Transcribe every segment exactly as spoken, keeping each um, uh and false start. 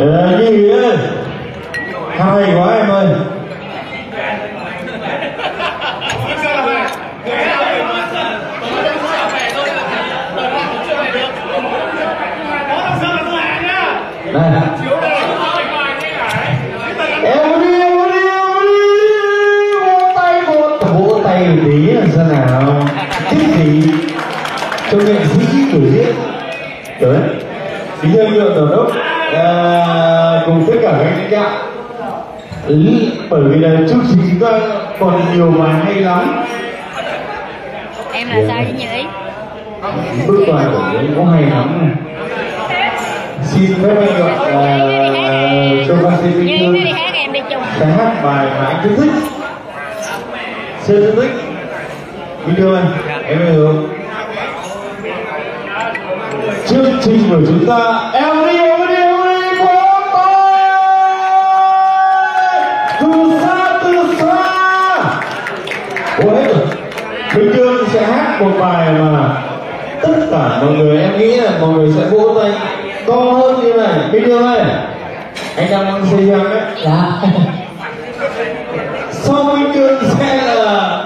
Là gì ơi, hay quá em ơi. Này em đi em đi em đi vỗ tay vỗ vỗ tay một tí là sao nào thích gì cho nghệ sĩ của diễn đấy bí thư lượng tổng đốc à, cùng tất cả các lãnh đạo bởi vì là chương trình chúng ta còn nhiều bài hay lắm. Em là sao với Như Ý? Bức bài của đấy có hay lắm này. Xin phép anh gọi cho ca sĩ Minh Hương sẽ hát bài mà anh rất thích. Sơn rất thích. Minh Hương ơi, em Minh Hương. Chương trình của chúng ta em đi em đi em đi vỗ tay từ xa từ xa. Ủa hết rồi. Minh Hương sẽ hát một bài mà tất cả mọi người em nghĩ là mọi người sẽ vỗ tay to hơn như này. Minh Hương ơi, anh đang đang xây dựng đấy. Dạ. Sau Minh Hương sẽ là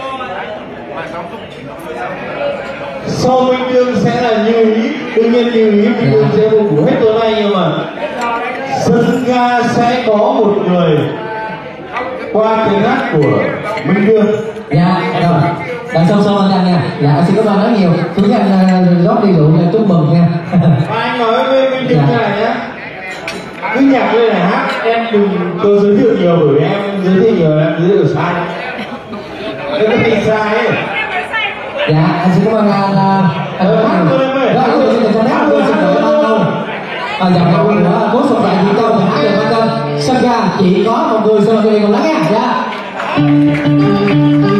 sau Minh Hương sẽ là Như Ý. Đương nhiên Như Ý Minh Hương sẽ phục vụ hết tối nay, nhưng mà sân ga sẽ có một người qua tiếng hát của Minh Hương. Dạ rồi, đằng sau sau anh nha. Dạ anh xin cảm ơn rất nhiều. Chúng anh rót đi rượu chúc mừng nha. Anh nói với Minh Hương này nhé, cứ nhạc lên này hát em đừng tôi giới thiệu nhiều, bởi vì em giới thiệu nhiều em giới thiệu sai, em có tin sai ấy. Dạ anh xin cảm ơn anh. Anh hát thôi em ơi. Rồi tôi xin chào hát tôi xin lỗi anh đâu. À dòng đầu nữa cố sụp lại thì câu thì hát được quan tâm. Sân ga chỉ có một người sân ga còn lắng nghe. Dạ.